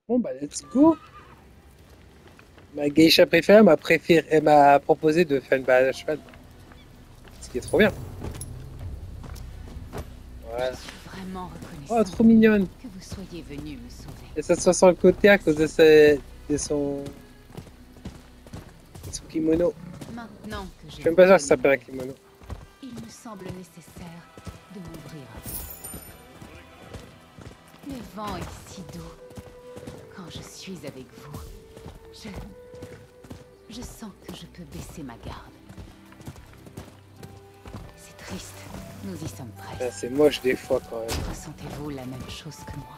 Bon, bah, let's go. Ma geisha préférée, elle m'a proposé de faire une balade à cheval. Ce qui est trop bien. Je Voilà. suis vraiment Oh, reconnaissante trop mignonne. que vous soyez venu me sauver. Et ça se sent sur le côté à cause de, de son kimono. Maintenant que Je j'ai suis même pas sûr que trouvé ça mon s'appelle un but, kimono. il me semble nécessaire de m'ouvrir à vous. Le vent est si doux. Quand je suis avec vous, je sens que je peux baisser ma garde. C'est triste. Nous y sommes Ah, presque. c'est moche des fois quand même. Ressentez-vous la même chose que moi?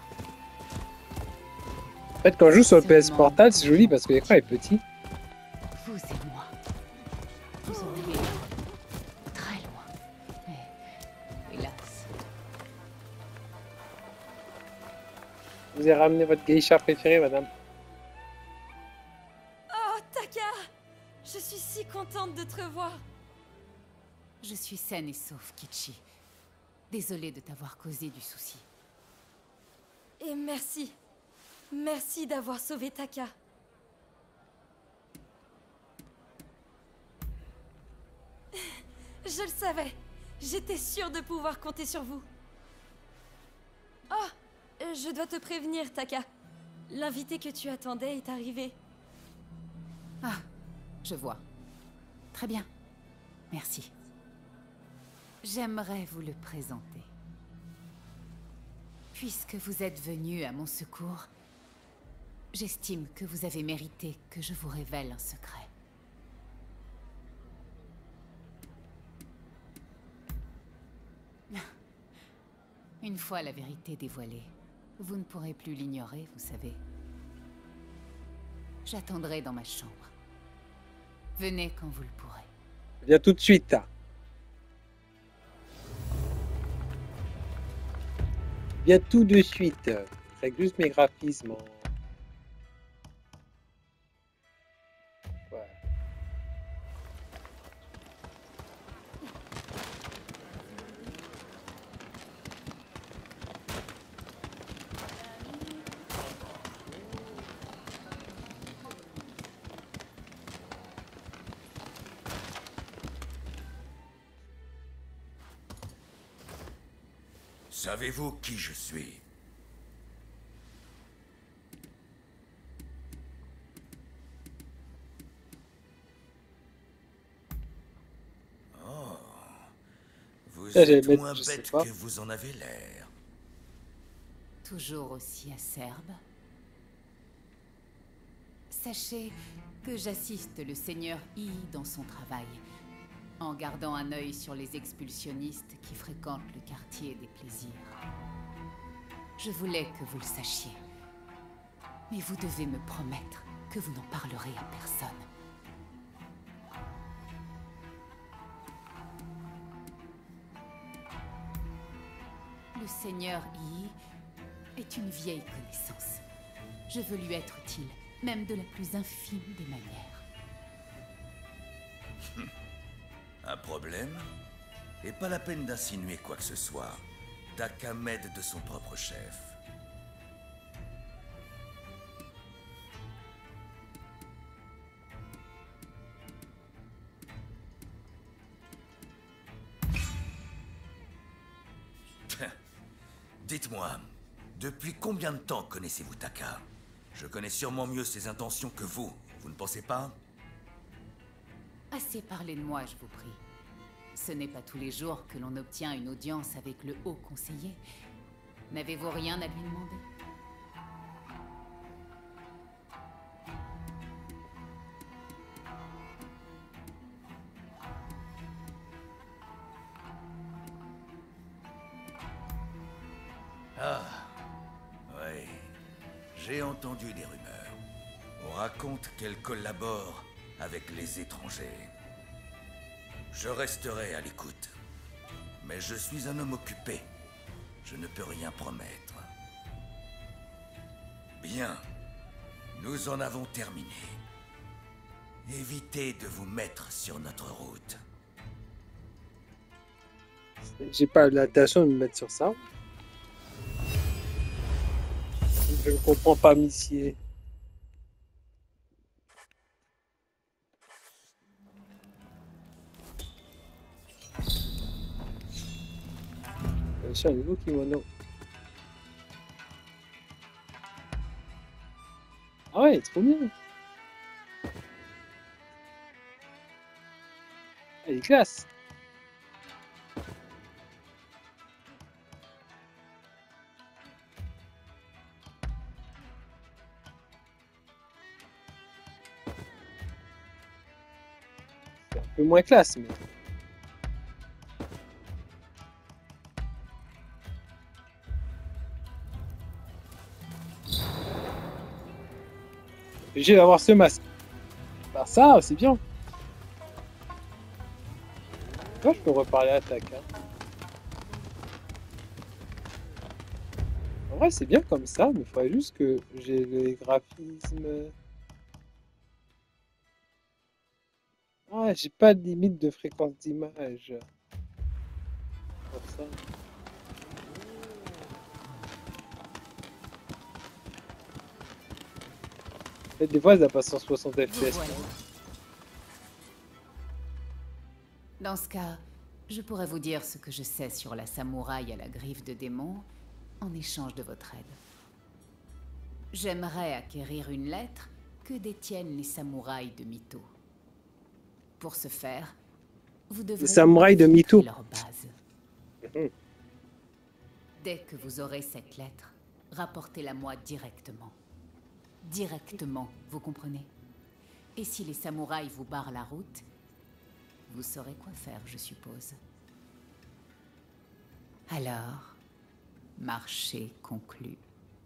En fait, quand je joue sur le PS Seulement Portal, c'est joli parce que l'écran est petit. vous et moi. Vous auriez très loin. Mais hélas. Vous avez ramené votre geisha préférée, madame. Oh, Taka! Je suis si contente de te revoir. Je suis saine et sauve, Kichi. Désolée de t'avoir causé du souci. Et merci. Merci d'avoir sauvé Taka. Je le savais. J'étais sûre de pouvoir compter sur vous. Oh, je dois te prévenir, Taka. L'invité que tu attendais est arrivé. Ah, je vois. Très bien. Merci. J'aimerais vous le présenter. Puisque vous êtes venu à mon secours, j'estime que vous avez mérité que je vous révèle un secret. Une fois la vérité dévoilée, vous ne pourrez plus l'ignorer, vous savez. J'attendrai dans ma chambre. Venez quand vous le pourrez. Viens tout de suite. Hein. Viens tout de suite. C'est juste mes graphismes. Ouais. Savez-vous qui je suis? Oh, vous Ça, j'allais êtes mettre, moins je sais bête pas. que vous en avez l'air. Toujours aussi acerbe. Sachez que j'assiste le seigneur Yi dans son travail, en gardant un œil sur les expulsionnistes qui fréquentent le quartier des plaisirs. Je voulais que vous le sachiez, mais vous devez me promettre que vous n'en parlerez à personne. Le seigneur Yi est une vieille connaissance. Je veux lui être utile, même de la plus infime des manières. Un problème? Et pas la peine d'insinuer quoi que ce soit. Taka m'aide de son propre chef. Dites-moi, depuis combien de temps connaissez-vous Taka? Je connais sûrement mieux ses intentions que vous, vous ne pensez pas? Assez parlé de moi, je vous prie. Ce n'est pas tous les jours que l'on obtient une audience avec le haut conseiller. N'avez-vous rien à lui demander? Ah, oui. J'ai entendu des rumeurs. On raconte qu'elle collabore avec les étrangers. Je resterai à l'écoute. Mais je suis un homme occupé. Je ne peux rien promettre. Bien. Nous en avons terminé. Évitez de vous mettre sur notre route. J'ai pas l'intention de me mettre sur ça. Je ne comprends pas, Missier. Bien sûr, un nouveau kimono. Ah ouais, trop bien. Elle est classe. C'est un peu moins classe, mais... Obligé d'avoir ce masque. Bah ça, c'est bien. Moi, je peux reparler à Taka. En vrai, c'est bien comme ça, mais il faudrait juste que j'ai les graphismes. Ah, j'ai pas de limite de fréquence d'image. Pour ça. En fait, des fois, ça passe 160 FPS. Voilà. Dans ce cas, je pourrais vous dire ce que je sais sur la samouraï à la griffe de démon en échange de votre aide. J'aimerais acquérir une lettre que détiennent les samouraïs de Mito. Pour ce faire, vous devrez Les samouraïs de Mito. leur base. Dès que vous aurez cette lettre, rapportez-la moi directement. Directement, vous comprenez? Et si les samouraïs vous barrent la route, vous saurez quoi faire, je suppose. Alors, marché conclu.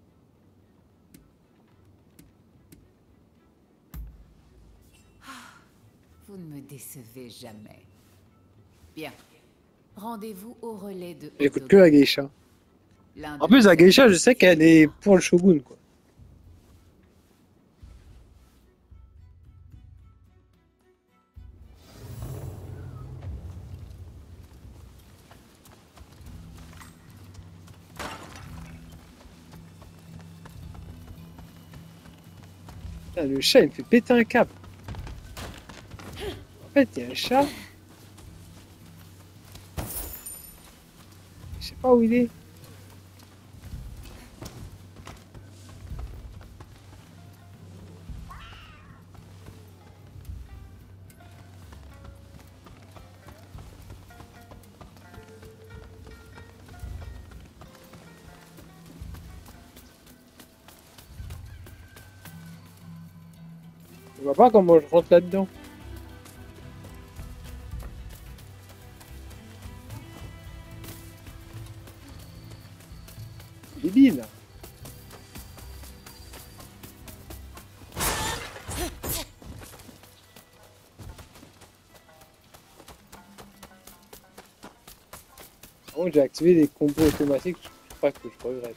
Vous ne me décevez jamais. Bien. Rendez-vous au relais de... J'écoute que la geisha. L'un En de plus, la mes geisha, amis je sais qu'elle est pour le shogun, quoi. Putain, le chat, il me fait péter un câble. En fait, il y a un chat. Je sais pas où il est. Je vois pas comment je rentre là-dedans. Débile. Par contre, j'ai activé les combos automatiques, je crois que je regrette.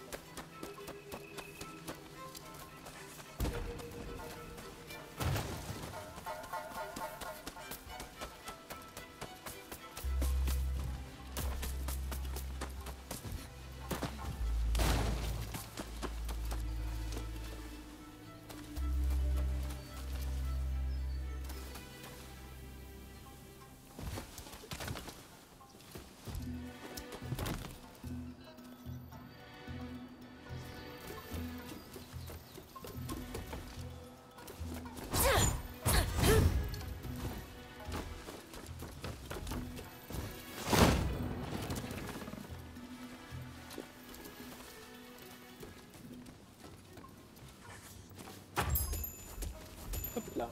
Hop là.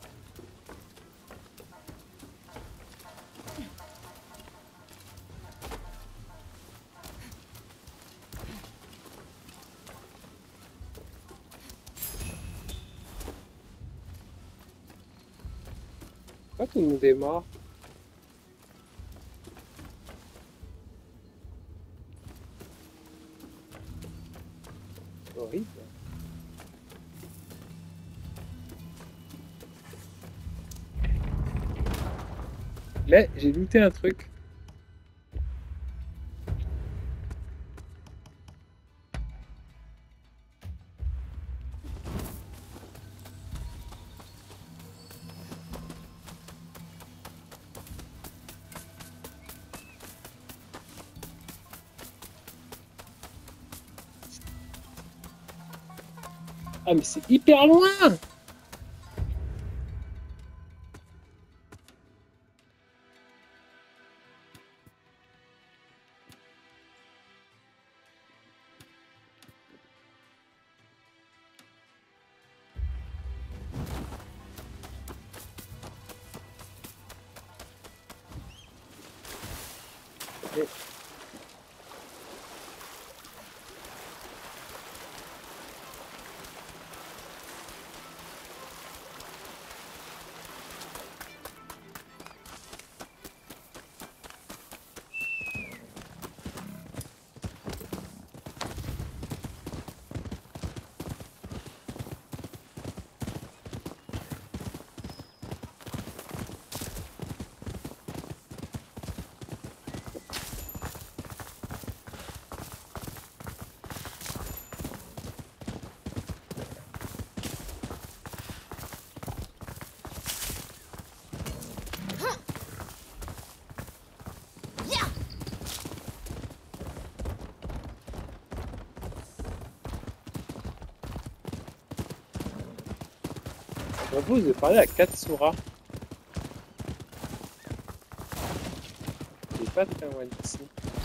Pourquoi tout le monde est mort? C'est horrible. Mais j'ai looté un truc. Ah, mais c'est hyper loin! Et- Je propose de parler à Katsura. Il est pas très loin d'ici.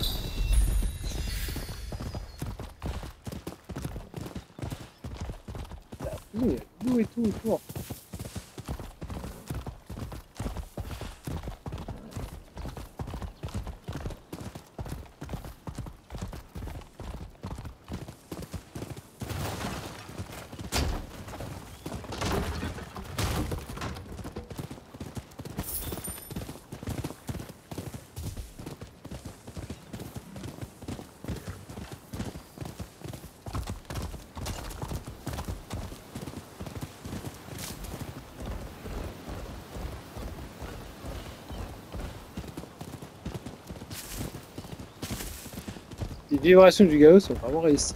Il y a tout et tout autour. Les vibrations du Gao sont vraiment réussies.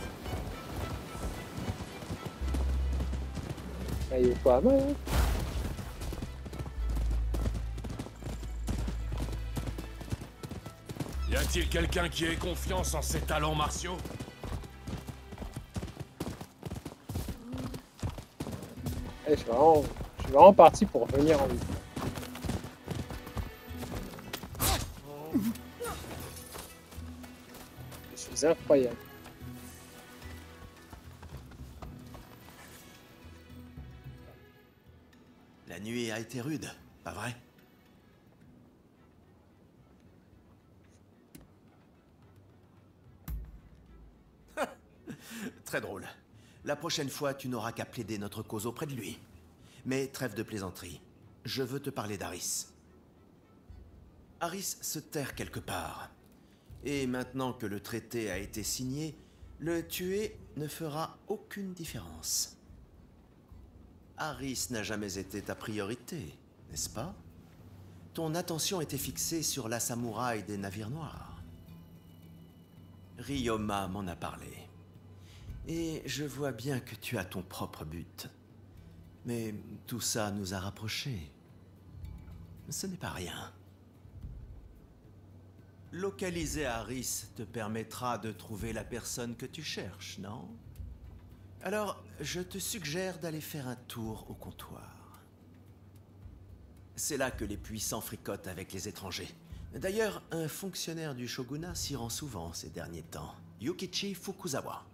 Ah, il est pas mal, hein. Y a-t-il quelqu'un qui ait confiance en ses talents martiaux? Eh, je suis vraiment parti pour revenir en vie. Je suis incroyable. La nuit a été rude, pas vrai? Très drôle. La prochaine fois, tu n'auras qu'à plaider notre cause auprès de lui. Mais trêve de plaisanterie. Je veux te parler d'Aris. Aris se terre quelque part. Et maintenant que le traité a été signé, le tuer ne fera aucune différence. Aris n'a jamais été ta priorité, n'est-ce pas? Ton attention était fixée sur la samouraï des navires noirs. Ryoma m'en a parlé. Et je vois bien que tu as ton propre but. Mais tout ça nous a rapprochés. Ce n'est pas rien. Localiser Aris te permettra de trouver la personne que tu cherches, non? Alors, je te suggère d'aller faire un tour au comptoir. C'est là que les puissants fricotent avec les étrangers. D'ailleurs, un fonctionnaire du shogunat s'y rend souvent ces derniers temps. Yukichi Fukuzawa.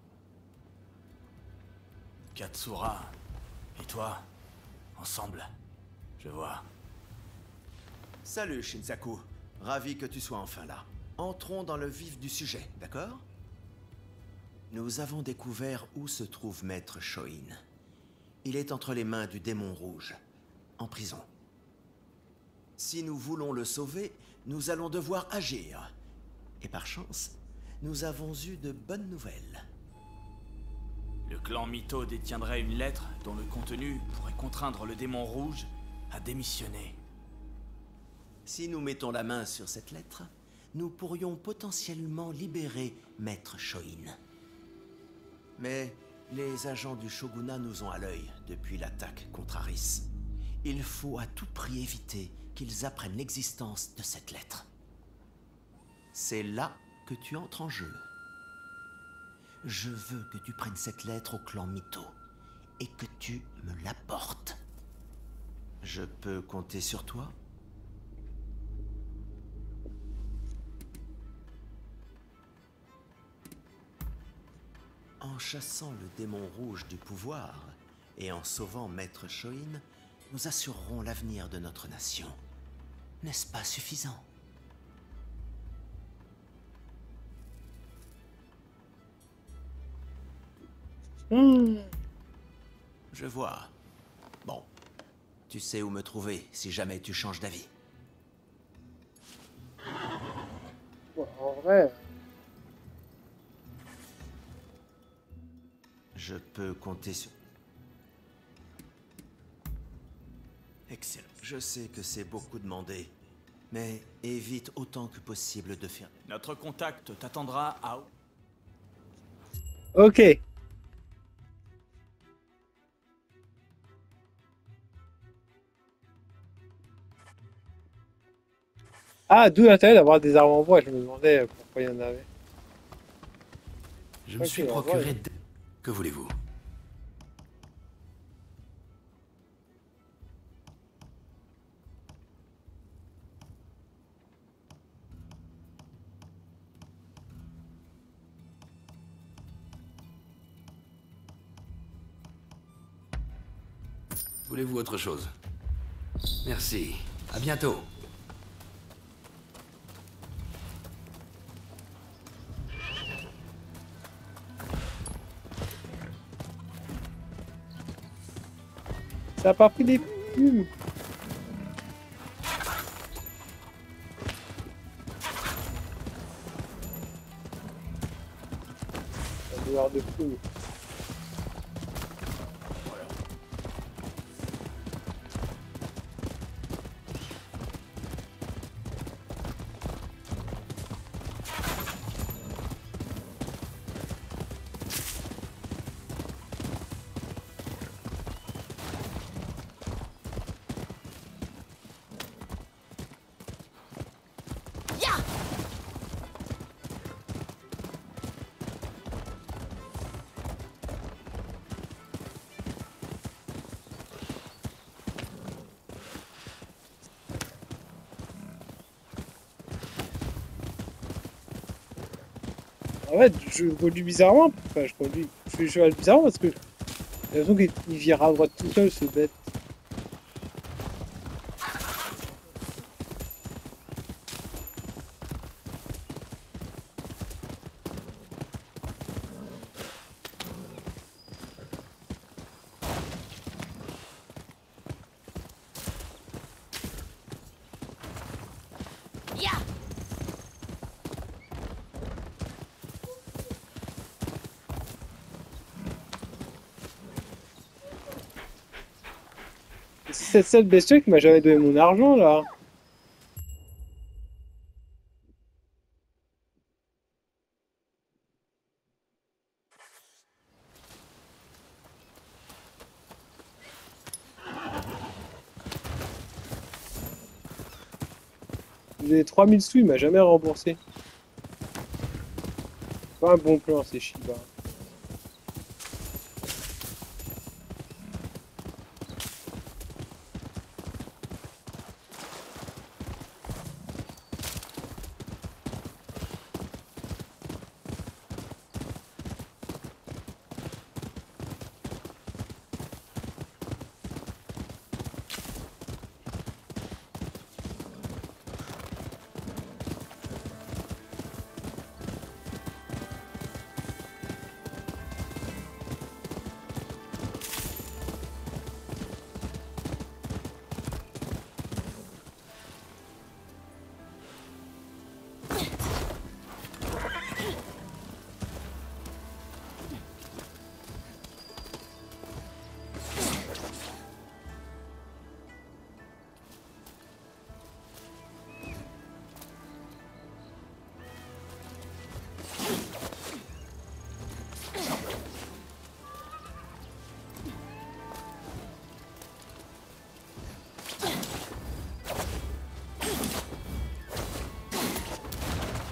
Katsura. Et toi? Ensemble. Je vois. Salut Shinsaku. Ravi que tu sois enfin là. Entrons dans le vif du sujet, d'accord? Nous avons découvert où se trouve Maître Shoin. Il est entre les mains du démon rouge, en prison. Si nous voulons le sauver, nous allons devoir agir. Et par chance, nous avons eu de bonnes nouvelles. Le clan Mito détiendrait une lettre dont le contenu pourrait contraindre le démon rouge à démissionner. Si nous mettons la main sur cette lettre, nous pourrions potentiellement libérer Maître Shoin. Mais les agents du shogunat nous ont à l'œil depuis l'attaque contre Aris. Il faut à tout prix éviter qu'ils apprennent l'existence de cette lettre. C'est là que tu entres en jeu. Je veux que tu prennes cette lettre au clan Mito et que tu me l'apportes. Je peux compter sur toi? En chassant le démon rouge du pouvoir et en sauvant Maître Shoin, nous assurerons l'avenir de notre nation. N'est-ce pas suffisant? Je vois. Bon. Tu sais où me trouver si jamais tu changes d'avis. Bon, en vrai, Je peux compter sur... Excellent. Je sais que c'est beaucoup demandé, mais évite autant que possible de faire... Notre contact t'attendra à... ok. Ah, d'où l'intérêt d'avoir des armes en bois, je me demandais pourquoi il y en avait. Je me Ok, suis au revoir. procuré... Que voulez-vous? Voulez-vous autre chose? Merci. À bientôt. Ça a pas pris des plumes. Ça doit avoir de plumes. En fait, je conduis bizarrement. Enfin, je cheval bizarrement parce que j'ai l'impression qu'il vire à droite tout seul, ce bête. C'est cette seule bestiole qui m'a jamais donné mon argent là. Les 3000 sous, il m'a jamais remboursé. Pas un bon plan, c'est Shiba.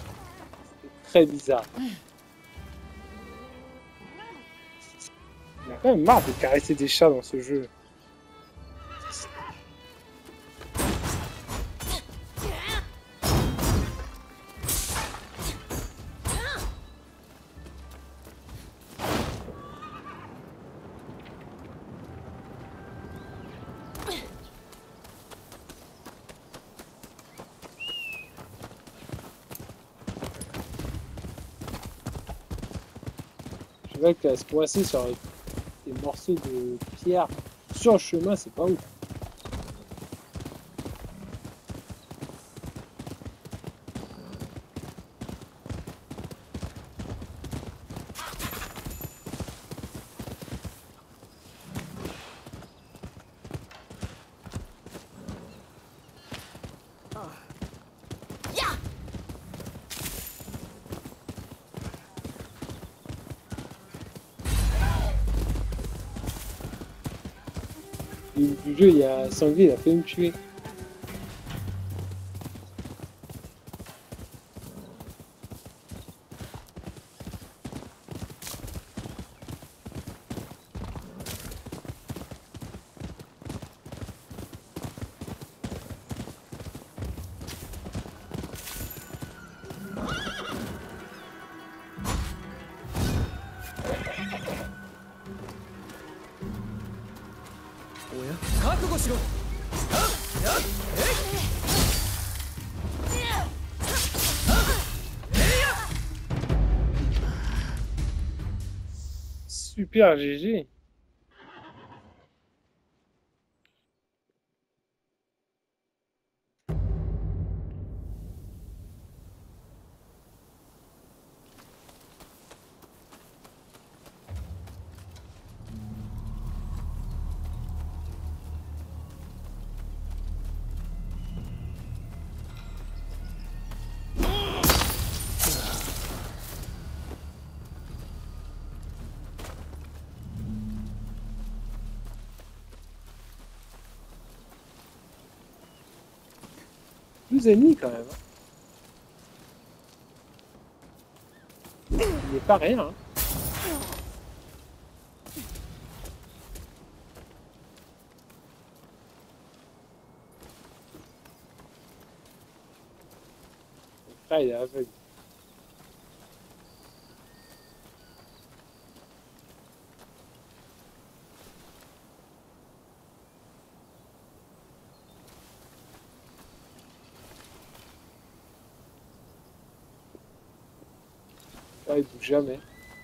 Très bizarre. quand même marre de caresser des chats dans ce jeu. Je vois qu'à se coincer sur des morceaux de pierre sur le chemin, c'est pas ouf. Du jeu, il y a Sanglier, il a fait me tuer. Super GG. Ennemis quand même. Il n'est pas rien. Hein. Ah, il est aveugle. Ah, il bouge jamais.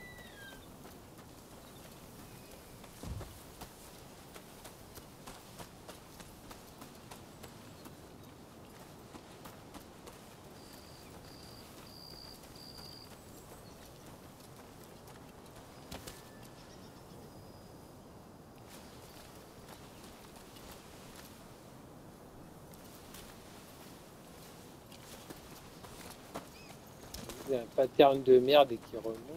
Il y a un pattern de merde et qui remonte.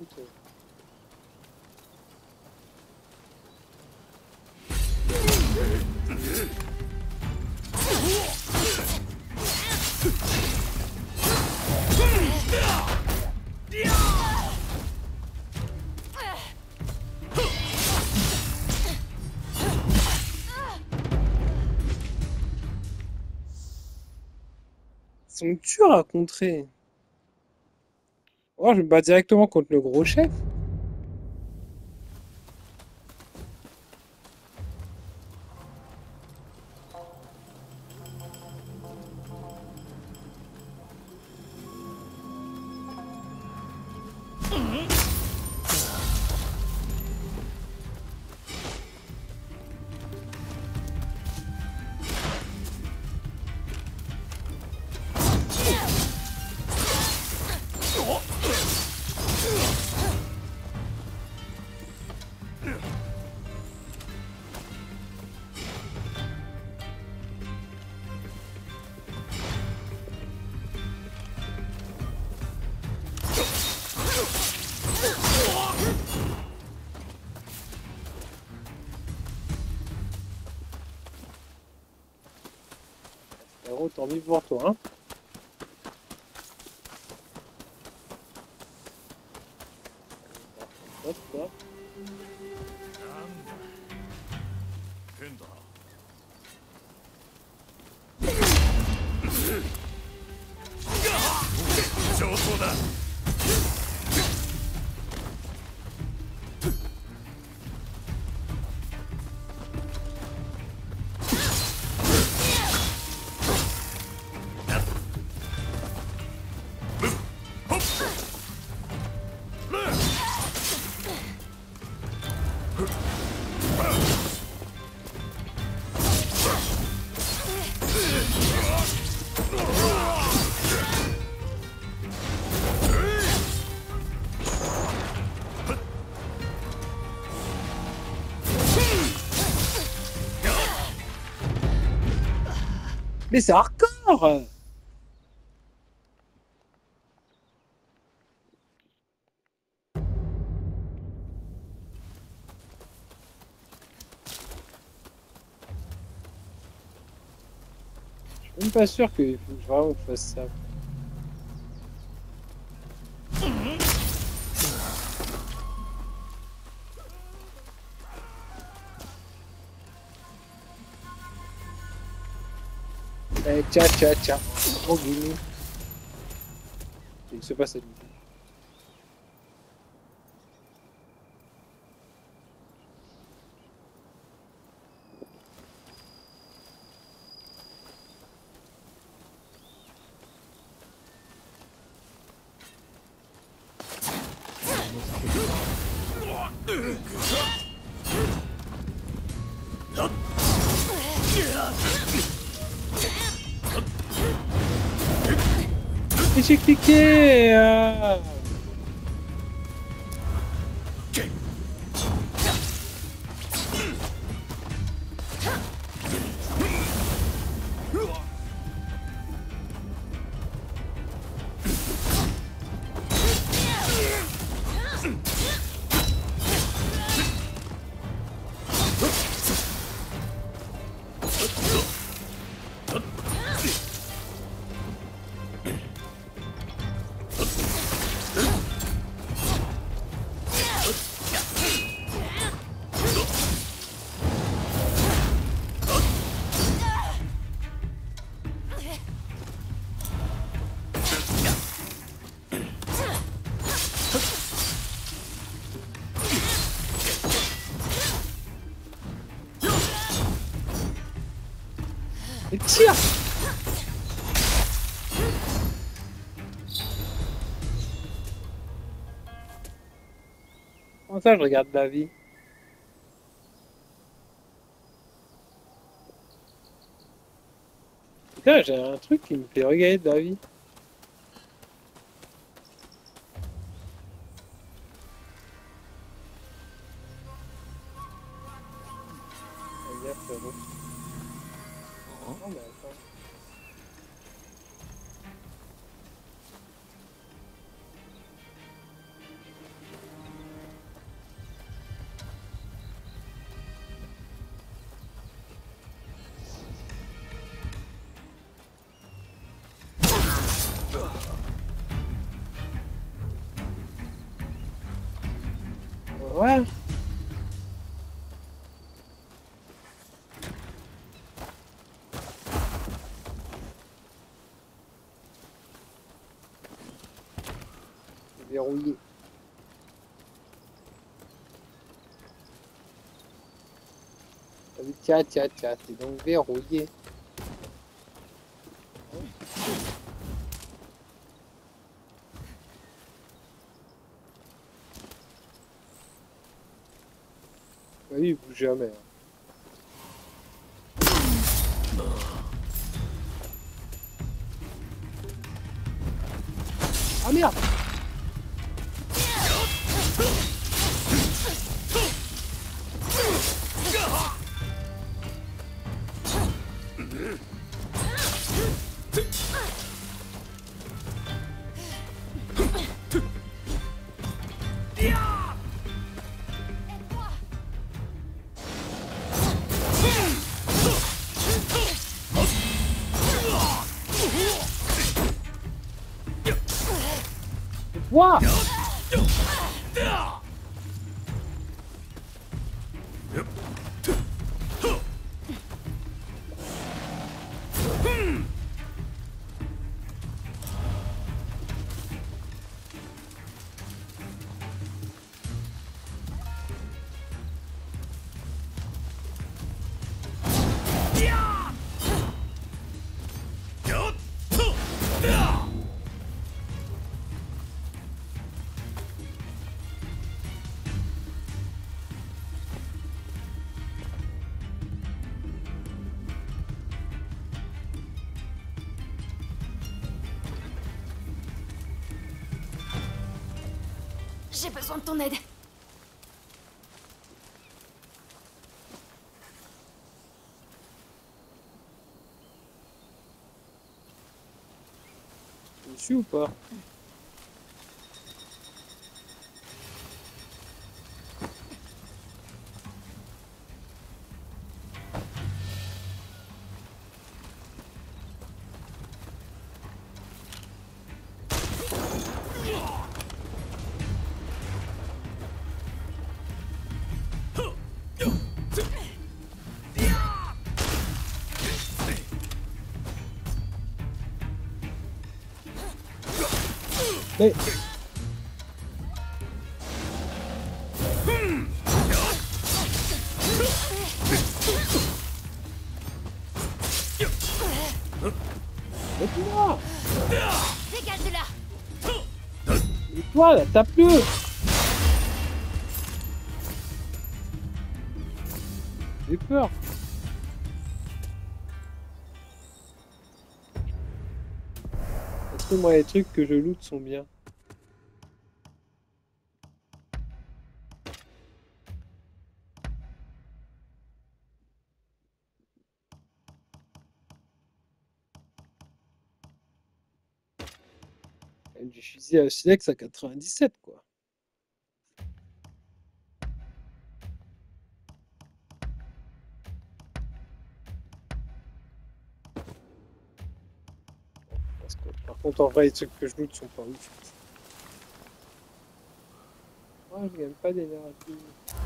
Ils sont durs à contrer. Oh, je me bats directement contre le gros chef. Héros, tant mieux pour toi, hein. Hop, hop. Mais c'est hardcore! Je suis même pas sûr qu'il faut vraiment que je fasse ça. Tcha tcha tcha. Oh guillemets. Il se passe à lui. Et j'ai cliqué et tire. Comment ça je regarde la vie? Putain, j'ai un truc qui me fait regarder de la vie. Regarde, frérot. Non, mais attends. Ouais. Verrouillé. Tiens, tiens, tiens, c'est donc verrouillé. Oui, il bouge jamais. Ah merde! Wow! J'ai besoin de ton aide. dessus ou pas? Mais... Laisse-moi! Dégage de là! Et toi, là, tape-le! J'ai peur. Est-ce que moi, les trucs que je loot sont bien? Du fusil à silex à 97, quoi. Parce que, par contre, en vrai, les trucs que je loot sont pas ouf. Moi, je gagne pas d'énergie.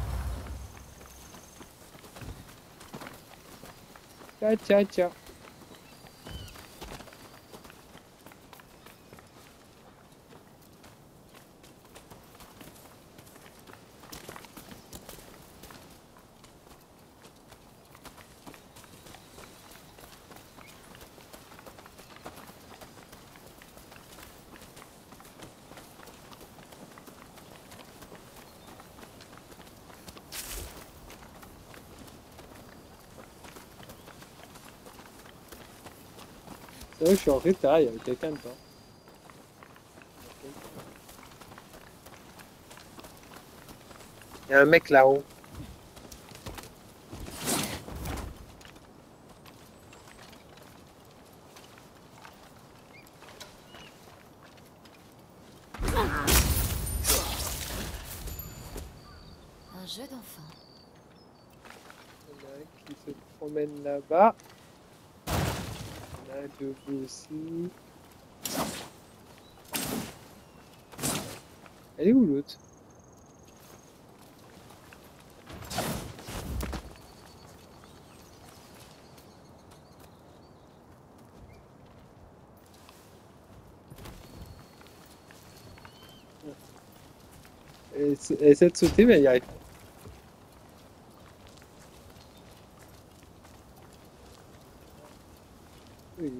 Tiens, tiens, tiens. C'est vrai que je suis en retard, il y avait quelqu'un dedans. Il y a un mec là-haut. Un jeu d'enfant. Il y en a un qui se promène là-bas. Il y en a un debout aussi. Elle est où l'autre? Elle essaie de sauter mais elle y arrive pas. Oui.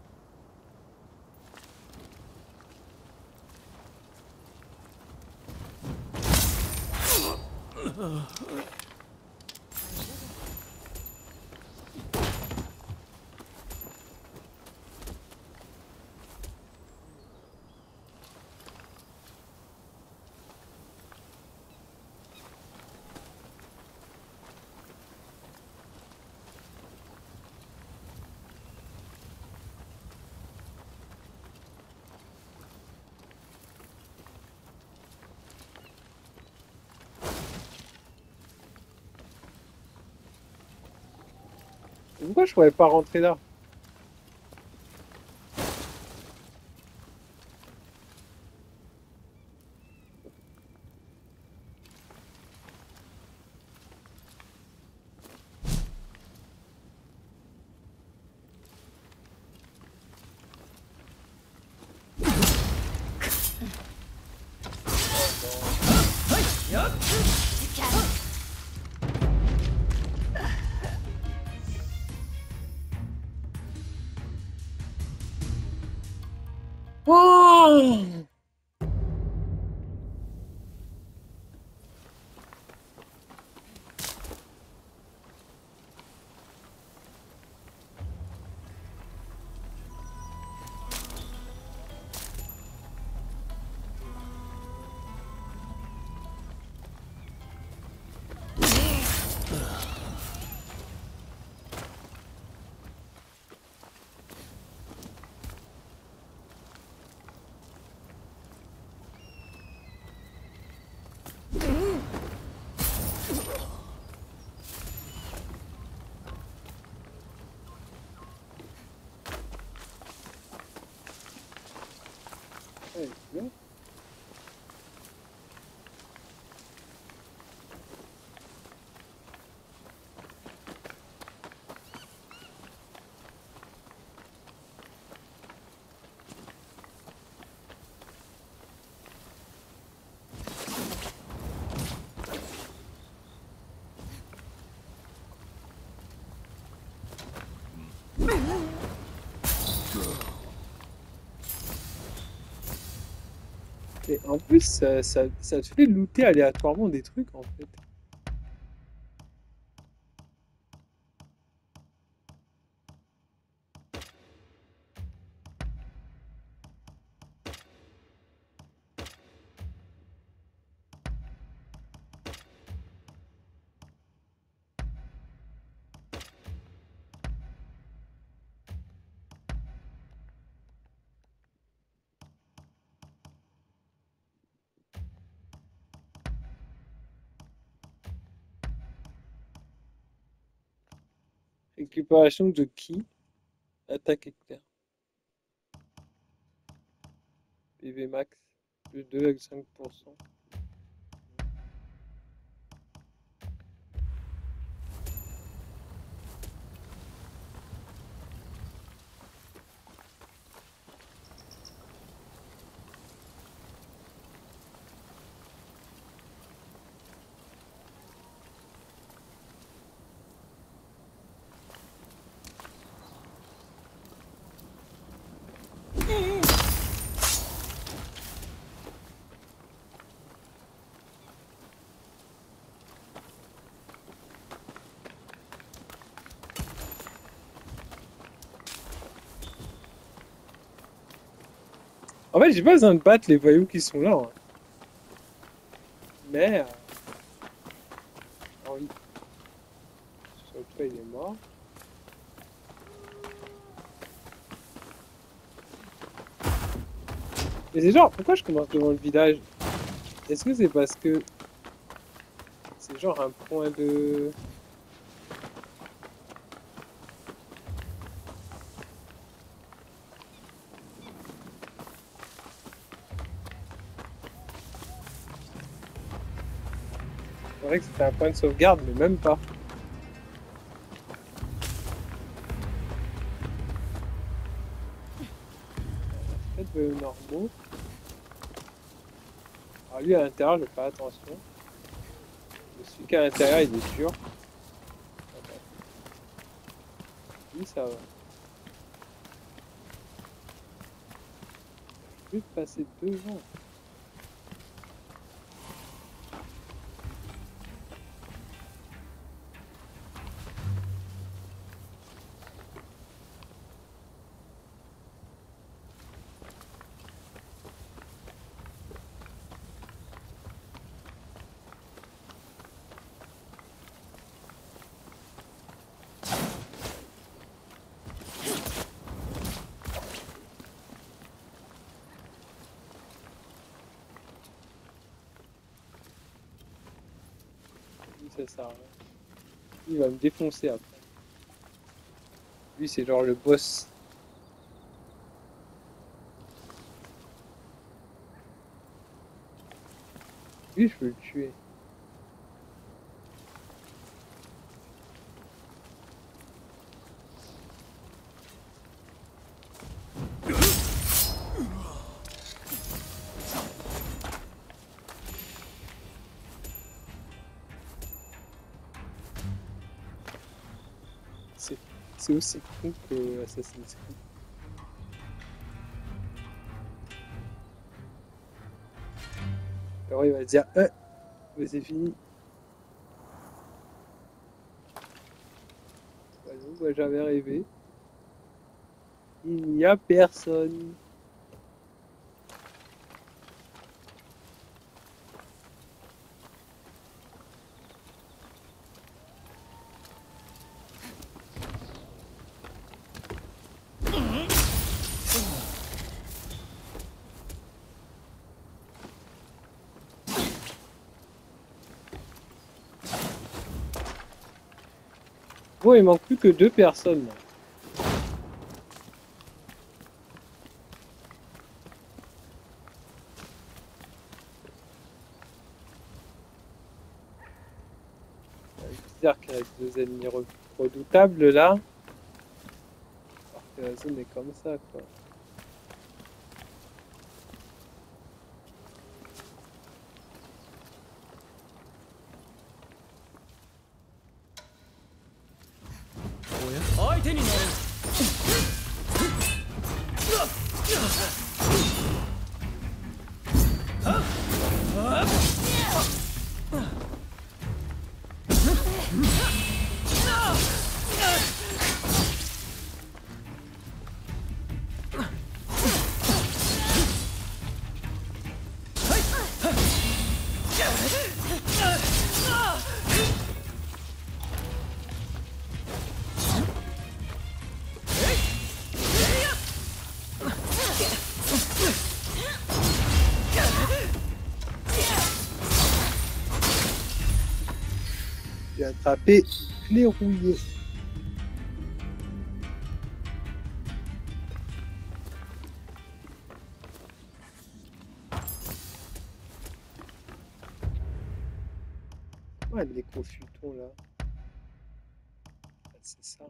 Pourquoi je pourrais pas rentrer là? Et en plus, ça te fait looter aléatoirement des trucs en fait. Récupération de qui? Attaque éclair. PV max. Plus 2,5%. En fait, j'ai pas besoin de battre les voyous qui sont là. Hein. Mais... Ah oui. Sur toi, il est mort. Mais c'est genre, pourquoi je commence devant le village? Est-ce que c'est parce que... C'est genre un point de... C'est vrai que c'était un point de sauvegarde, mais même pas. Peut-être de normaux. Alors lui à l'intérieur, je vais faire attention. Celui qui est à l'intérieur, il est dur. Lui, ça va. Je vais passer devant. C'est ça. Il va me défoncer après. Lui, c'est genre le boss. Lui, je peux le tuer. C'est aussi con que Assassin's Creed. Alors il va dire mais c'est fini. Moi j'avais rêvé. Il n'y a personne. Bon, il manque plus que 2 personnes. C'est-à-dire qu'il y a 2 ennemis redoutables là. Alors que la zone est comme ça quoi. J'ai attrapé clé rouillée. Ouais, les confutons là. Ah, c'est ça.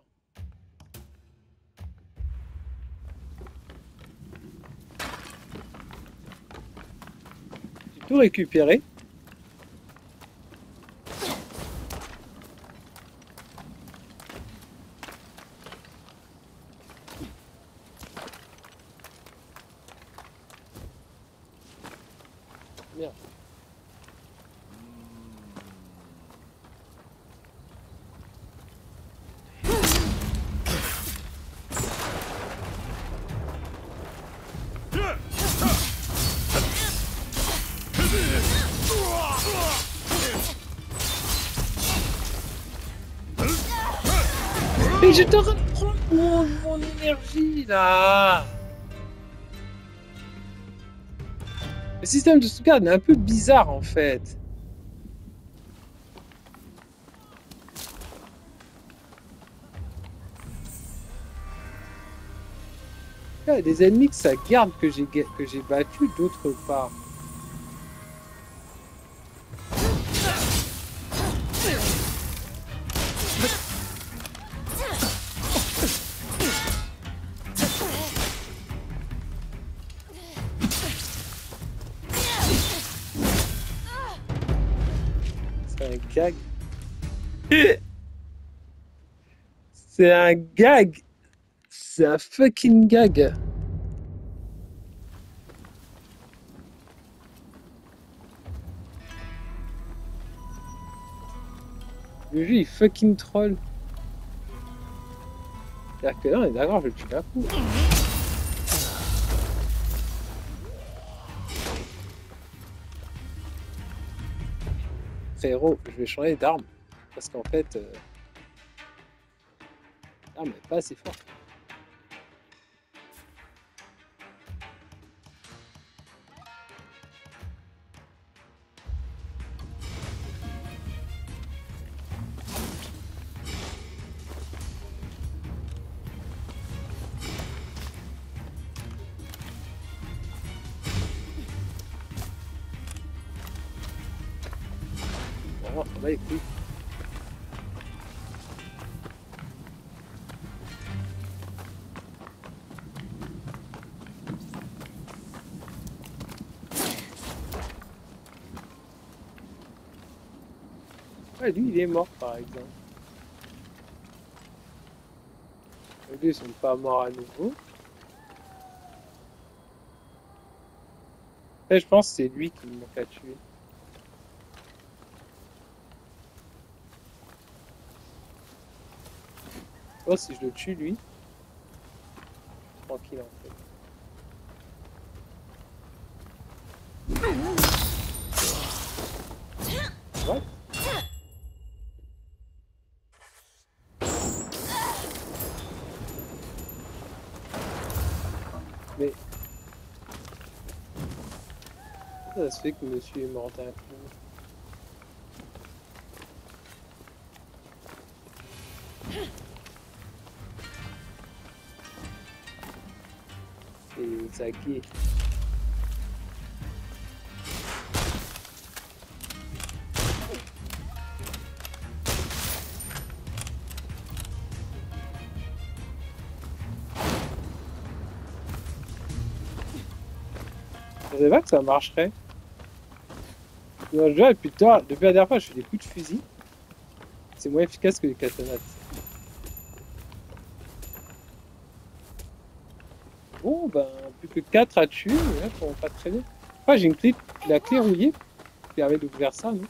J'ai tout récupéré. Merde. Mais je te reprends mon énergie là. Le système de sauvegarde est un peu bizarre en fait. Il y a des ennemis que ça garde que j'ai battu, d'autres pas. Gag. C'est un gag. C'est un fucking gag. Le jeu il fucking troll. C'est-à-dire que là on est d'accord, je le tue d'un coup. Frérot, je vais changer d'arme. Parce qu'en fait, l'arme n'est pas assez forte. Bon, on va écouter. Ouais, lui, il est mort, par exemple. Les deux, ils sont pas morts à nouveau. Et je pense que c'est lui qui me manque à tuer. Oh, si je le tue, lui, tranquille en fait. What? Mais ça se fait que monsieur est mort d'un coup. Et Zaki. Je savais pas que ça marcherait. Depuis la dernière fois, je fais des coups de fusil. C'est moins efficace que les katanas. Bon, ben, plus que 4 à tuer, mais là, ça va pas très bien. Ah, j'ai une clé, la clé rouillée qui permet d'ouvrir ça, non?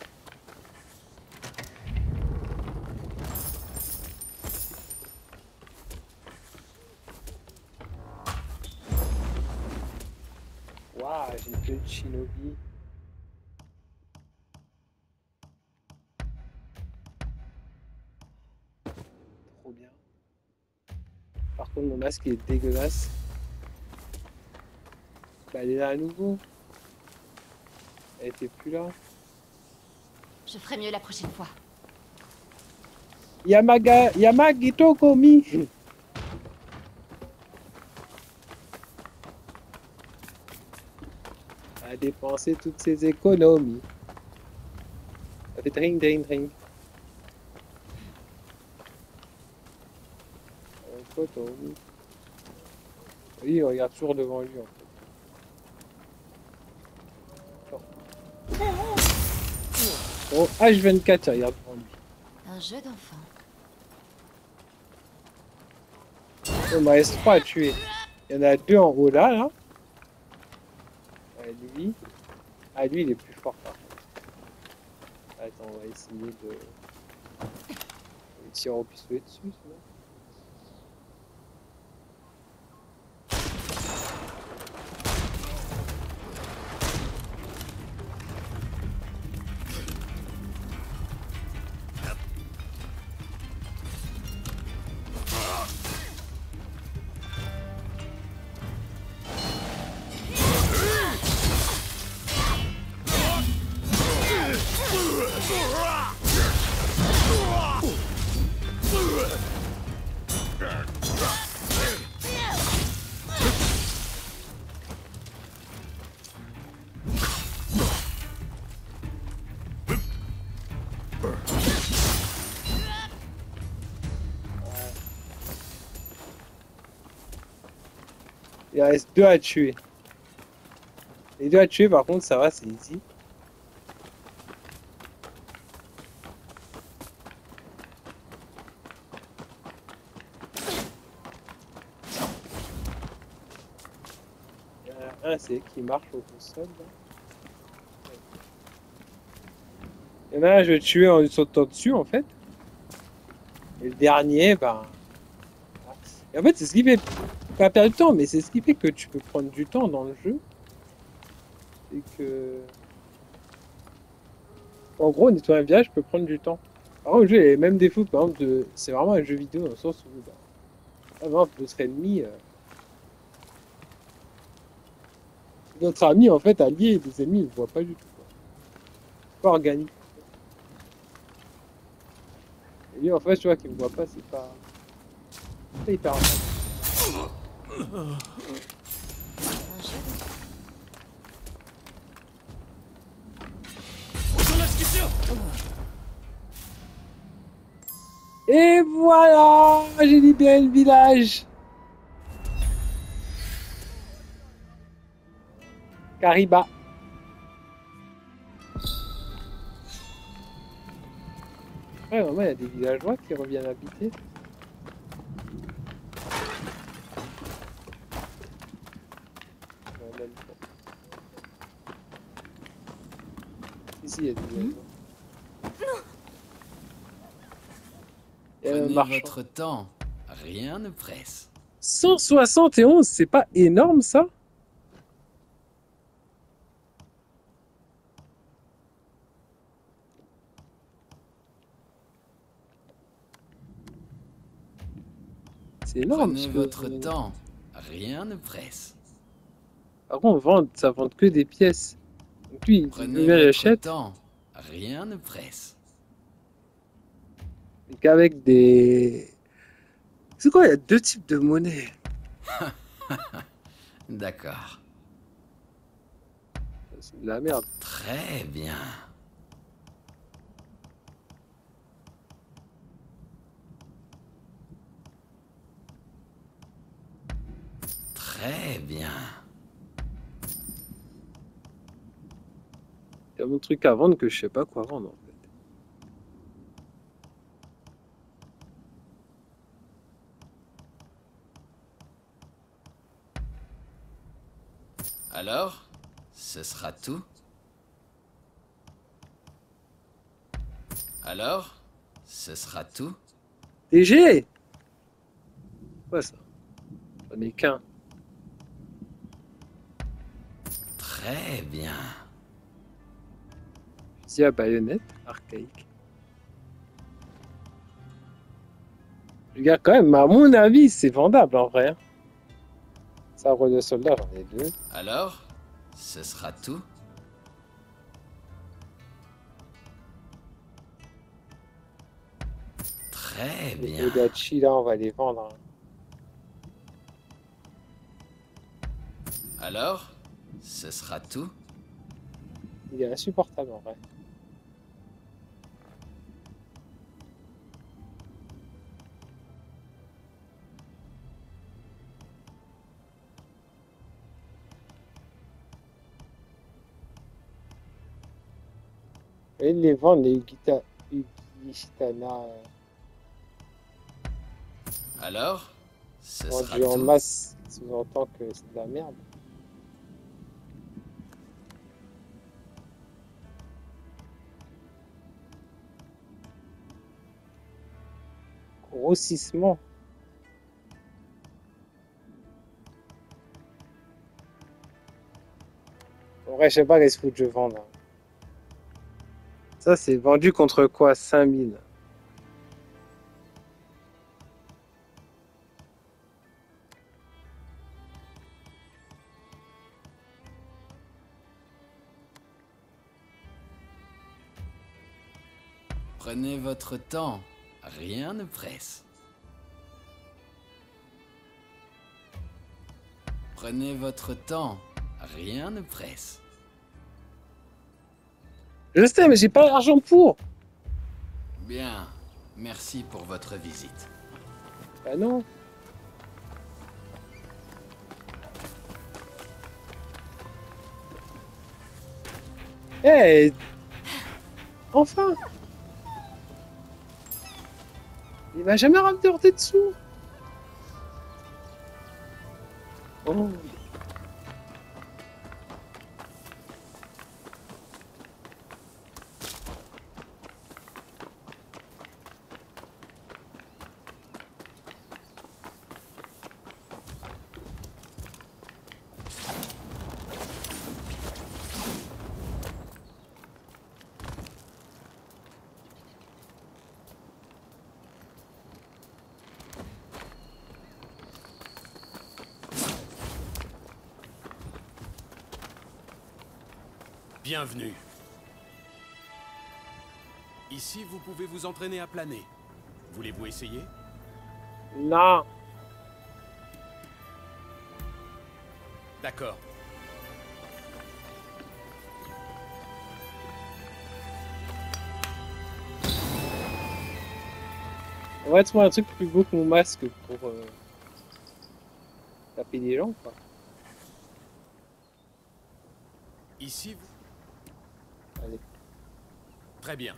Waouh, j'ai une clé de shinobi. Trop bien. Par contre, mon masque est dégueulasse. Bah, elle est là à nouveau. Elle était plus là. Je ferai mieux la prochaine fois. Yamagi Tokomi. A dépensé toutes ses économies. Ça fait drink, drink, drink. Oui, il regarde toujours devant lui en fait. Oh, H24, il regarde devant lui. Un jeu d'enfant. Il me reste 3 à tuer. Il y en a 2 en haut là, là. Ouais, lui. Ah, lui, il est plus fort par contre. Attends, on va essayer de... On va tirer au pistolet dessus, sinon. Il reste 2 à tuer. Les 2 à tuer, par contre, ça va, c'est easy. Il y en a un, c'est qui marche au sol. Là. Il y en a un, je vais tuer en sautant dessus, en fait. Et le dernier, ben... Et en fait, c'est ce qui fait pas perdre du temps, mais c'est ce qui fait que tu peux prendre du temps dans le jeu. Et que... En gros, nettoyer un village peut prendre du temps. Par contre, le jeu a les mêmes défauts, par exemple, de... c'est vraiment un jeu vidéo dans le sens où... Bah, notre ennemi... Notre ami, en fait, allié, des ennemis, ils ne voient pas du tout. Quoi. Pas organique. Et lui, en fait, tu vois qu'il ne me voit pas, c'est pas... C'est hyper important. Et voilà, j'ai libéré le village. Kariba. Ouais, vraiment, il y a des villageois qui reviennent habiter. Ici, il y a des villageois. Prenez votre temps, rien ne presse. 171, c'est pas énorme ça? C'est énorme. Prenez votre temps, rien ne presse. Par contre, ça vend que des pièces. Donc lui, Prenez il votre achète. temps, rien ne presse. Et qu'avec des... C'est quoi, il y a 2 types de monnaie. D'accord. C'est de la merde. Très bien. Très bien. Il y a mon truc à vendre que je sais pas quoi vendre en fait. Alors, ce sera tout? Alors, ce sera tout? DG! Quoi ça? J'en ai qu'un. Très bien. Fusil à baïonnette, archaïque. Regarde quand même, à mon avis, c'est vendable en vrai. Sabre de soldat, j'en ai 2. Alors, ce sera tout? Très Les bien. Kodachi, là, on va les vendre. Hein. Alors, ce sera tout? Il est insupportable en vrai. Et les vendre, les Ugitana Alors, ce sera vendus en tout? masse, sous-entend que c'est de la merde. Grossissement. En vrai, je sais pas qu'est-ce que je vends là. Ça, c'est vendu contre quoi? 5000. Prenez votre temps. Rien ne presse. Prenez votre temps. Rien ne presse. Je sais, mais j'ai pas l'argent pour. Bien. Merci pour votre visite. Bah non. Eh, enfin. Il va jamais ramener dessous. Oh. Bienvenue. Ici, vous pouvez vous entraîner à planer. Voulez-vous essayer? Non. D'accord. On va trouver un truc plus beau que mon masque pour taper des gens, quoi. Ici, vous... Allez. Très bien.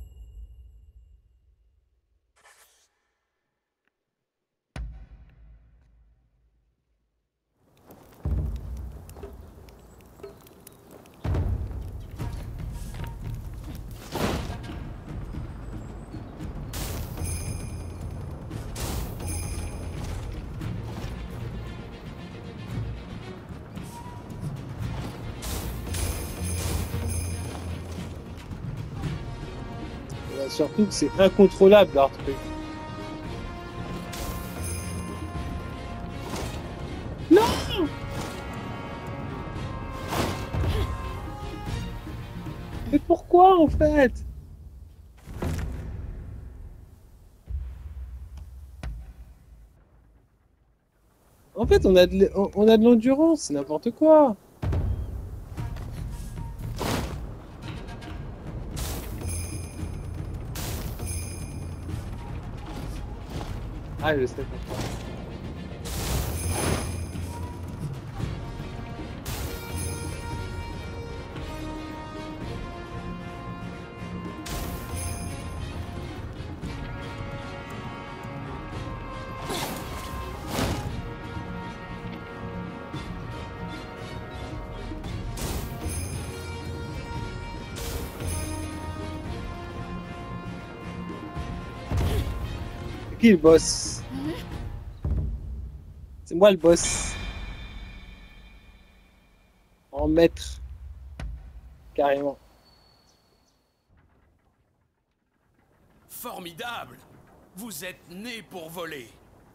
Surtout que c'est incontrôlable leur truc. Non! Mais pourquoi en fait? En fait, on a de l'endurance, c'est n'importe quoi. Ah, je sais pourquoi. Qui le boss? C'est moi le boss. En maître. Carrément. Formidable! Vous êtes né pour voler.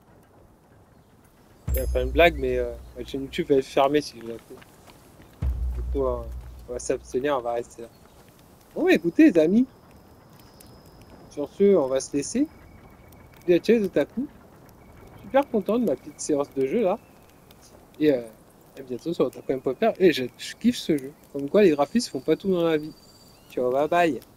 Il va faire une blague, mais ma chaîne YouTube va être fermée si je la fais. Du coup, on va s'abstenir, on va rester là. Bon, bah, écoutez, les amis. Sur ce, on va se laisser. Je dis à Otaku. Super content de ma petite séance de jeu là. Et à bientôt sur Otaku.fr. Et je kiffe ce jeu. Comme quoi, les graphismes font pas tout dans la vie. Ciao, bye bye.